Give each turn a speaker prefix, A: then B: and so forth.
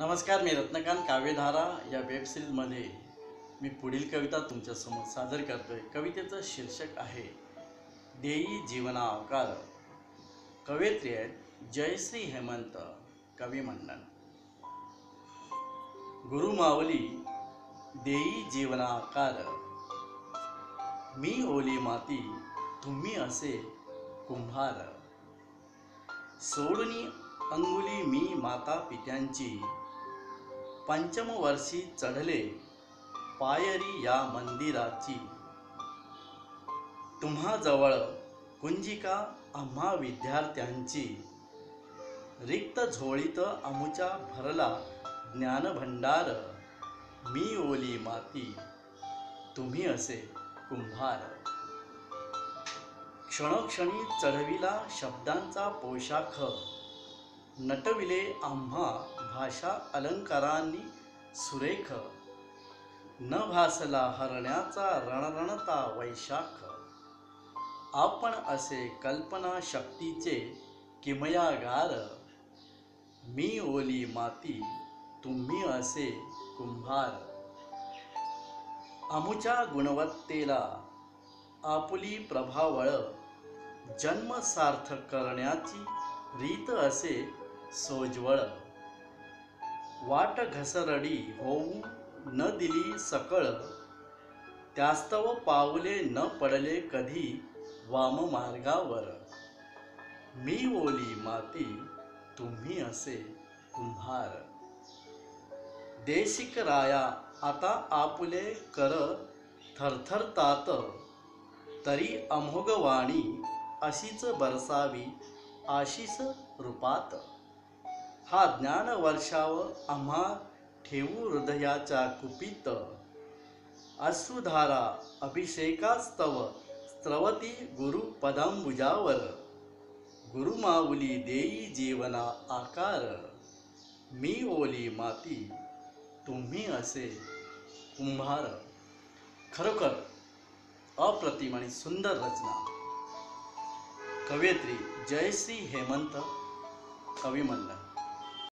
A: नमस्कार, मी रत्नकांत. काव्यधारा या वेबसिरीजमध्ये मी पुढील कविता तुमच्यासमोर सादर करतोय. कवितेचं शीर्षक आहे देई जीवना आकार. कवयित्री आहेत जयश्री हेमंत. कवी मंडन. गुरुमावली देई जीवना आकार, मी ओली माती तुम्ही असे कुंभार. सोडूनी अंगुली मी माता पित्यांची, पंचम वर्षी चढले पायरी या मंदिराची. तुम्हा जवळ कुंजिका आम्हा विद्यार्थ्यांची, रिक्त झोळीत आमुच्या भरला ज्ञानभंडार. मी ओली माती तुम्ही असे कुंभार. क्षणोक्षणी चढविला शब्दांचा पोशाख, नटविले आम्हा भाषा अलंकारांनी सुरेख. न भासला हरण्याचा रणरणता वैशाख, आपण असे कल्पना शक्तीचे किमयागार. मी ओली माती तुम्ही असे कुंभार. आमुच्या गुणवत्तेला आपुली प्रभावळ, जन्म सार्थक करण्याची रीत असे सोज्वळ. वाट घसरडी होऊ न दिली सकळ, त्यास्तव पाऊले न पडले कधी वाम मार्गावर. मी ओली माती तुम्ही असे कुंभार. देशिक राया आता आपुले कर थरथरतात, तरी अमोघ वाणी अशीच बरसावी आशिष रूपात. हा ज्ञान वर्षाव आम्हा ठेवू हृदयाच्या कुपीत, अश्रुधारा अभिषेकास्तव स्त्रवती गुरु पदांबुजावर. गुरुमाऊली देई जीवना आकार, मी ओली माती तुम्ही असे कुंभार. खरोखर अप्रतिम आणि सुंदर रचना. कवयित्री जयश्री हेमंत. कवी मंडन.